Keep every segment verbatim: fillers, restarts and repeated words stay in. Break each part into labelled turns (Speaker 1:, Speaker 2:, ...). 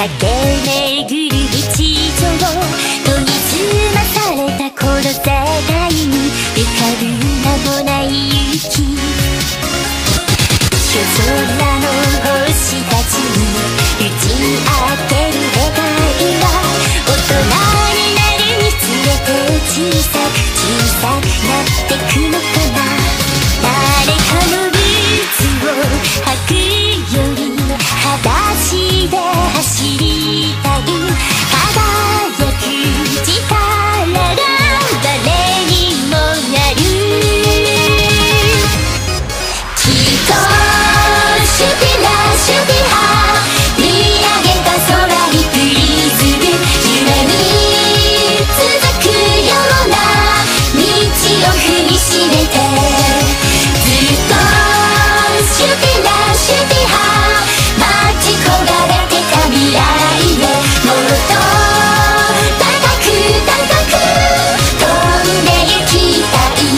Speaker 1: 駆け巡る日常研ぎ澄まされたこの世界に浮かぶ名もない雪。夜空の星たちに打ち明ける願いが大人になるにつれて小さく小さくなってくのかな。誰かのルーツを履くより裸足で走りたい。輝く力が誰にもなる。きっとシュピラシュピハ見上げた空にプリズム夢に続くような道を踏みしめてずっとシュピラシュピハ待ち焦がれてた未来へもっと高く高く飛んで行きたい。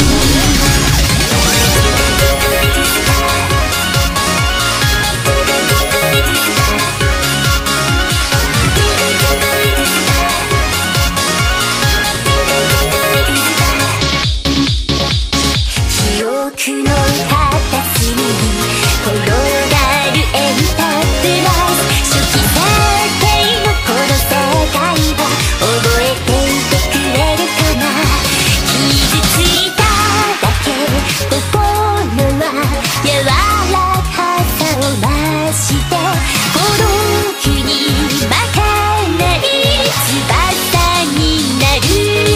Speaker 1: 記憶の片隅に転がるエンタープライズ。初期設定のこの世界を覚えていてくれるかな。傷ついただけ心は柔らかさを増して孤独にまかない翼になる。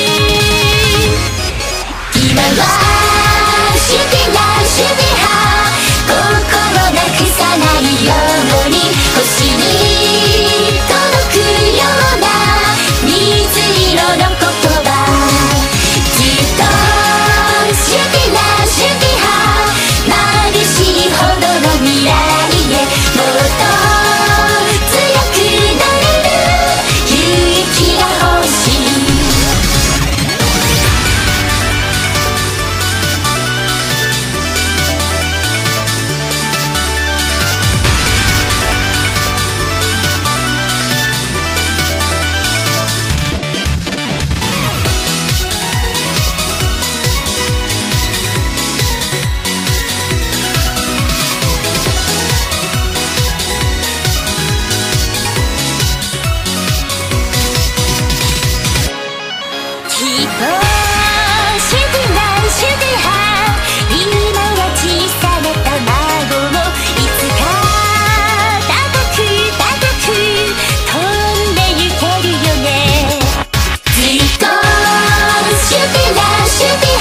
Speaker 1: 今はシュピラシュピハ心なくさないように星に届くような水色の言葉。ずっとシュピラシュピハ眩しいほどの未来へもっと強くなれる勇気が欲しい。きっとシュピラシュピハ今は小さな卵もいつか高く高く飛んでゆけるよね。ずっとシュピラシュピ